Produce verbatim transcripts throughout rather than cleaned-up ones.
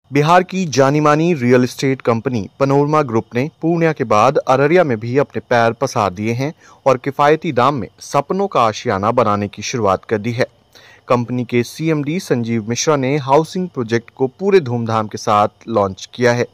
बिहार की जानी मानी real estate company Panorama group ने पूर्णिया के बाद अररिया में भी अपने पैर पसार दिए हैं और किफायती दाम में सपनों का आशियाना बनाने की शुरुआत कर दी है। कंपनी के सीएमडी संजीव मिश्रा ने हाउसिंग प्रोजेक्ट को पूरे धूमधाम के साथ लॉन्च किया है।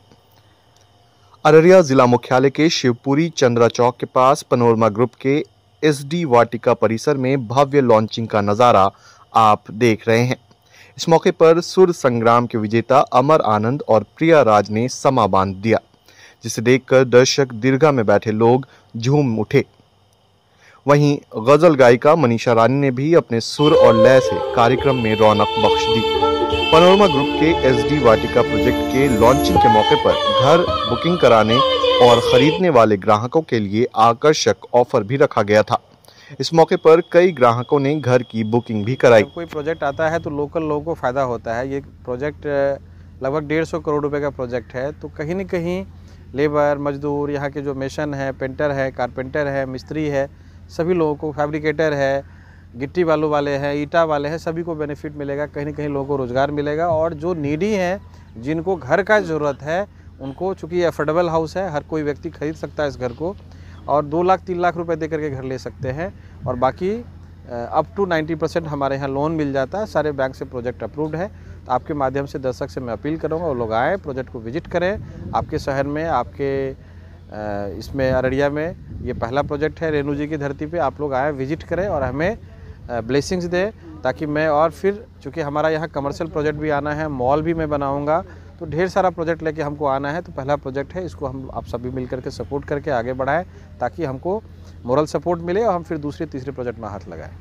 अररिया जिला मुख्यालय के शिवपुरी चंद्रा चौक के पास पनोरमा ग्रुप के एसडी वाटिका परिसर में भव्य लॉन्चिंग का नजारा आप देख रहे हैं। इस मौके पर सुर संग्राम के विजेता अमर आनंद और प्रिया राज ने समा बांध दिया, जिसे देखकर दर्शक दीर्घा में बैठे लोग झूम उठे। वहीं गजल गायिका मनीषा रानी ने भी अपने सुर और लय से कार्यक्रम में रौनक बख्श दी। पनोरमा ग्रुप के एसडी वाटिका प्रोजेक्ट के लॉन्चिंग के मौके पर घर बुकिंग कराने और खरीदने वाले ग्राहकों के लिए आकर्षक ऑफर भी रखा गया था। इस मौके पर कई ग्राहकों ने घर की बुकिंग भी कराई। कोई प्रोजेक्ट आता है तो लोकल लोगों को फ़ायदा होता है। ये प्रोजेक्ट लगभग डेढ़ सौ करोड़ रुपए का प्रोजेक्ट है, तो कहीं न कहीं लेबर, मजदूर, यहाँ के जो मेसन है, पेंटर है, कारपेंटर है, मिस्त्री है, सभी लोगों को, फैब्रिकेटर है, गिट्टी बालू वाले हैं, ईटा वाले हैं, सभी को बेनिफिट मिलेगा। कहीं न कहीं लोगों को रोज़गार मिलेगा और जो नीडी हैं, जिनको घर का ज़रूरत है, उनको, चूँकि ये अफोर्डेबल हाउस है, हर कोई व्यक्ति खरीद सकता है इस घर को और दो लाख तीन लाख रुपए दे करके घर ले सकते हैं और बाकी अप टू नब्बे परसेंट हमारे यहाँ लोन मिल जाता है। सारे बैंक से प्रोजेक्ट अप्रूव्ड है। तो आपके माध्यम से दर्शक से मैं अपील करूँगा वो लोग आएँ, प्रोजेक्ट को विजिट करें। आपके शहर में, आपके इसमें अररिया में ये पहला प्रोजेक्ट है। रेणु जी की धरती पे आप लोग आएँ, विजिट करें और हमें ब्लेसिंग्स दें, ताकि मैं और फिर, चूँकि हमारा यहाँ कमर्शियल प्रोजेक्ट भी आना है, मॉल भी मैं बनाऊँगा, तो ढेर सारा प्रोजेक्ट लेके हमको आना है। तो पहला प्रोजेक्ट है, इसको हम आप सभी मिल करके सपोर्ट करके आगे बढ़ाएं, ताकि हमको मोरल सपोर्ट मिले और हम फिर दूसरे तीसरे प्रोजेक्ट में हाथ लगाएं।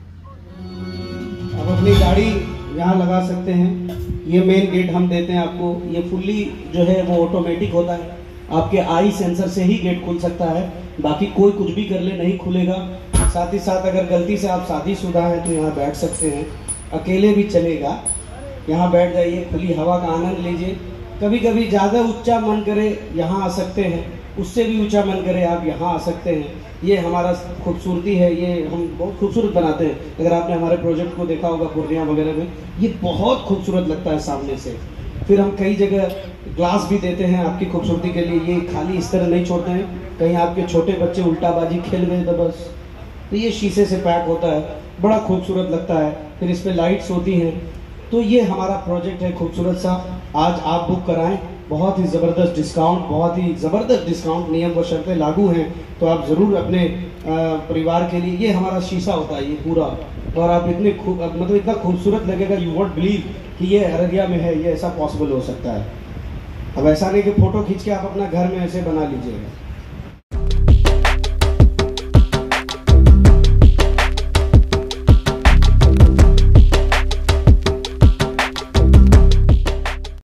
आप अपनी गाड़ी यहाँ लगा सकते हैं। ये मेन गेट हम देते हैं आपको। ये फुल्ली जो है वो ऑटोमेटिक होता है। आपके आई सेंसर से ही गेट खुल सकता है, बाकी कोई कुछ भी कर ले नहीं खुलेगा। साथ ही साथ अगर गलती से आप शादीशुदा हैं तो यहाँ बैठ सकते हैं, अकेले भी चलेगा। यहाँ बैठ जाइए, खुली हवा का आनंद लीजिए। कभी कभी ज़्यादा ऊंचा मन करे यहाँ आ सकते हैं, उससे भी ऊंचा मन करे आप यहाँ आ सकते हैं। ये हमारा खूबसूरती है, ये हम बहुत खूबसूरत बनाते हैं। अगर आपने हमारे प्रोजेक्ट को देखा होगा पूर्णिया वगैरह में, ये बहुत खूबसूरत लगता है सामने से। फिर हम कई जगह ग्लास भी देते हैं आपकी खूबसूरती के लिए। ये खाली इस तरह नहीं छोड़ते हैं, कहीं आपके छोटे बच्चे उल्टाबाजी खेल गए तो बस, तो ये शीशे से पैक होता है, बड़ा खूबसूरत लगता है। फिर इस पर लाइट्स होती हैं। तो ये हमारा प्रोजेक्ट है खूबसूरत सा। आज आप बुक कराएं, बहुत ही ज़बरदस्त डिस्काउंट, बहुत ही ज़बरदस्त डिस्काउंट, नियम व शर्तें लागू हैं। तो आप ज़रूर अपने परिवार के लिए, ये हमारा शीशा होता है ये पूरा, और आप इतने खूब, मतलब इतना खूबसूरत लगेगा, यू वोंट बिलीव कि ये अररिया में है, ये ऐसा पॉसिबल हो सकता है। अब ऐसा नहीं कि फ़ोटो खींच के आप अपना घर में ऐसे बना लीजिएगा।